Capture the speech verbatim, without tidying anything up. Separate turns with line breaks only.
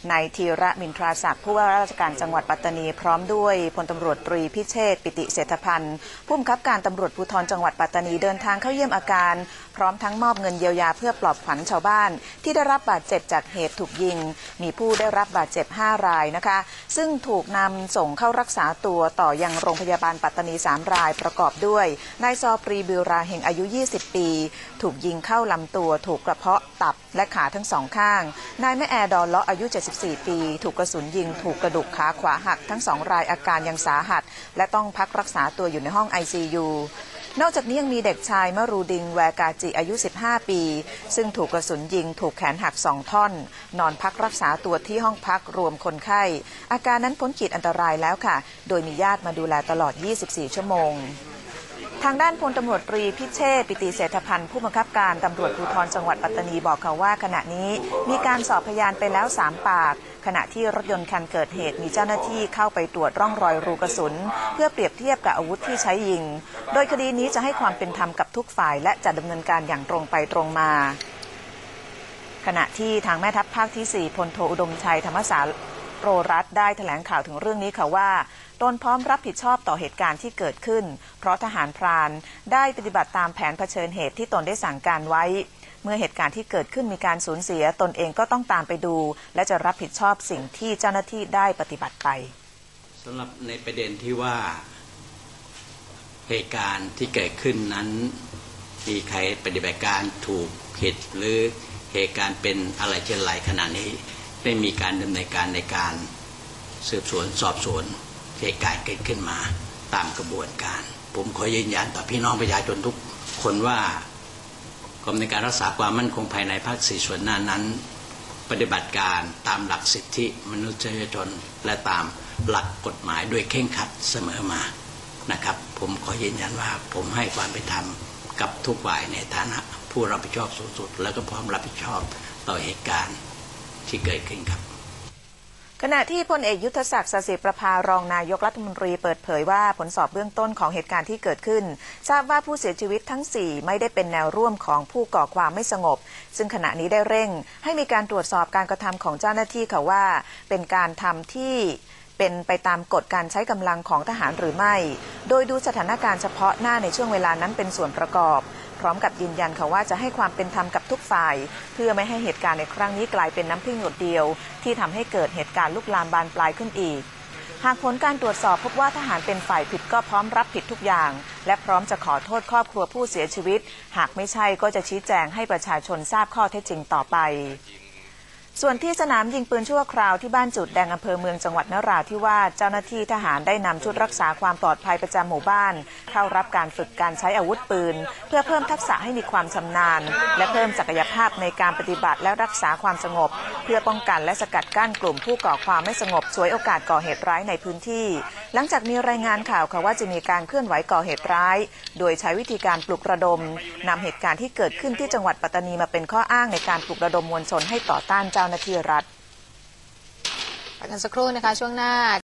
นายธีระมินทราศักดิ์ผู้ว่าราชการจังหวัดปัตตานีพร้อมด้วยพลตำรวจตรีพิเชษฐ์ปิติเศรษฐพันธ์ผู้บังคับการตำรวจภูธรจังหวัดปัตตานีเดินทางเข้าเยี่ยมอาการพร้อมทั้งมอบเงินเยียวยาเพื่อปลอบขวัญชาวบ้านที่ได้รับบาดเจ็บจากเหตุถูกยิงมีผู้ได้รับบาดเจ็บห้ารายนะคะซึ่งถูกนำส่งเข้ารักษาตัวต่อยังโรงพยาบาลปัตตานีสามรายประกอบด้วยนายซอปรีบิวราเฮงอายุยี่สิบปีถูกยิงเข้าลำตัวถูกกระเพาะตับและขาทั้งสองข้างนายแม่แอดอนเลาะอายุเจ็ดสิบสี่ปีถูกกระสุนยิงถูกกระดูกขาขวาหักทั้งสองรายอาการยังสาหัสและต้องพักรักษาตัวอยู่ในห้อง ไอ ซี ยู นอกจากนี้ยังมีเด็กชายมรูดิงแวกาจิอายุสิบห้าปีซึ่งถูกกระสุนยิงถูกแขนหักสองท่อนนอนพักรักษาตัวที่ห้องพักรวมคนไข้อาการนั้นพ้นขีดอันตรายแล้วค่ะโดยมีญาติมาดูแลตลอดยี่สิบสี่ชั่วโมงทางด้านพลตำรวจตรีพิเชษฐ์ปิติเศรษฐพันธ์ผู้บังคับการตำรวจภูธรจังหวัดปัตตานีบอกค่ะว่าขณะนี้มีการสอบพยานไปแล้วสามปากขณะที่รถยนต์คันเกิดเหตุมีเจ้าหน้าที่เข้าไปตรวจร่องรอยรูกระสุนเพื่อเปรียบเทียบกับอาวุธที่ใช้ยิงโดยคดีนี้จะให้ความเป็นธรรมกับทุกฝ่ายและจะดำเนินการอย่างตรงไปตรงมาขณะที่ทางแม่ทัพภาคที่สี่พลโทอุดมชัยธรรมสารโรรัตน์ได้แถลงข่าวถึงเรื่องนี้ค่ะว่าตนพร้อมรับผิดชอบต่อเหตุการณ์ที่เกิดขึ้นเพราะทหารพรานได้ปฏิบัติตามแผนเผชิญเหตุที่ตนได้สั่งการไว้เมื่อเหตุการณ์ที่เกิดขึ้นมีการสูญเสียตนเองก็ต้องตามไปดูและจะรับผิดชอบสิ่งที่เจ้าหน้าที่ได้ปฏิบัติไป
สำหรับในประเด็นที่ว่าเหตุการณ์ที่เกิดขึ้นนั้นมีใครปฏิบัติการถูกผิดหรือเหตุการณ์เป็นอะไรเช่นไรขณะนี้ไม่มีการดำเนินการในการสืบสวนสอบสวนเหตุการณ์เกิดขึ้นมาตามกระบวนการผมขอยืนยันต่อพี่น้องประชาชนทุกคนว่ากรมในการรักษาความมั่นคงภายในภาคสี่ส่วนหน้านั้นปฏิบัติการตามหลักสิทธิมนุษยชนและตามหลักกฎหมายด้วยเคร่งครัดเสมอมานะครับผมขอยืนยันว่าผมให้ความเป็นธรรมกับทุกฝ่ายในฐานะผู้รับผิดชอบสูงสุดและก็พร้อมรับผิดชอบต่อเหตุการณ์ที่เกิดขึ้นครับ
ขณะที่พลเอกยุทธศักดิ์สศิประภารองนายกรัฐมนตรีเปิดเผยว่าผลสอบเบื้องต้นของเหตุการณ์ที่เกิดขึ้นทราบว่าผู้เสียชีวิตทั้งสี่ไม่ได้เป็นแนวร่วมของผู้ก่อความไม่สงบซึ่งขณะนี้ได้เร่งให้มีการตรวจสอบการกระทำของเจ้าหน้าที่ค่ะว่าเป็นการทำที่เป็นไปตามกฎการใช้กำลังของทหารหรือไม่โดยดูสถานการณ์เฉพาะหน้าในช่วงเวลานั้นเป็นส่วนประกอบพร้อมกับยืนยันค่ะว่าจะให้ความเป็นธรรมกับทุกฝ่ายเพื่อไม่ให้เหตุการณ์ในครั้งนี้กลายเป็นน้ำพึ่งหยดเดียวที่ทำให้เกิดเหตุการณ์ลุกลามบานปลายขึ้นอีกหากผลการตรวจสอบพบว่าทหารเป็นฝ่ายผิดก็พร้อมรับผิดทุกอย่างและพร้อมจะขอโทษครอบครัวผู้เสียชีวิตหากไม่ใช่ก็จะชี้แจงให้ประชาชนทราบข้อเท็จจริงต่อไปส่วนที่สนามยิงปืนชั่วคราวที่บ้านจุดแดงอำเภอเมืองจังหวัดนราธิวาสเจ้าหน้าที่ทหารได้นำชุดรักษาความปลอดภัยประจำหมู่บ้านเข้ารับการฝึกการใช้อาวุธปืนเพื่อเพิ่มทักษะให้มีความชำนาญและเพิ่มศักยภาพในการปฏิบัติและรักษาความสงบเพื่อป้องกันและสกัดกั้นกลุ่มผู้ก่อความไม่สงบฉวยโอกาสก่อเหตุร้ายในพื้นที่หลังจากมีรายงานข่าวค่ะว่าจะมีการเคลื่อนไหวก่อเหตุร้ายโดยใช้วิธีการปลุกระดมนำเหตุการณ์ที่เกิดขึ้นที่จังหวัดปัตตานีมาเป็นข้ออ้างในการปลุกระดมมวลชนให้ต่อต้านเจ้าหน้าที่รัฐ
กันสักครู่นะคะช่วงหน้า